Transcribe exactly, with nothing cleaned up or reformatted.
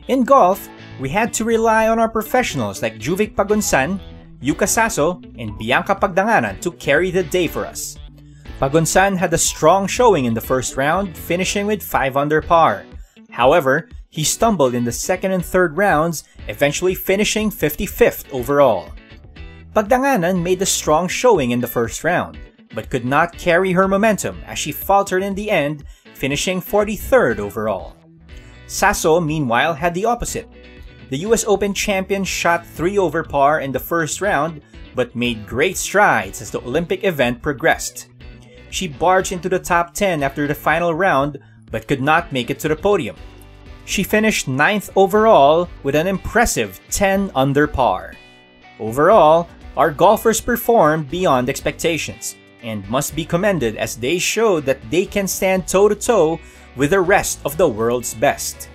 In golf, we had to rely on our professionals like Juvik Pagunsan, Yuka Saso, and Bianca Pagdanganan to carry the day for us. Pagunsan had a strong showing in the first round, finishing with five under par. However, he stumbled in the second and third rounds, eventually finishing fifty-fifth overall. Pagdanganan made a strong showing in the first round, but could not carry her momentum as she faltered in the end, finishing forty-third overall. Saso, meanwhile, had the opposite. The U S Open champion shot three over par in the first round, but made great strides as the Olympic event progressed. She barged into the top ten after the final round, but could not make it to the podium. She finished ninth overall with an impressive ten under par. Overall, our golfers performed beyond expectations and must be commended as they showed that they can stand toe-to-toe with the rest of the world's best.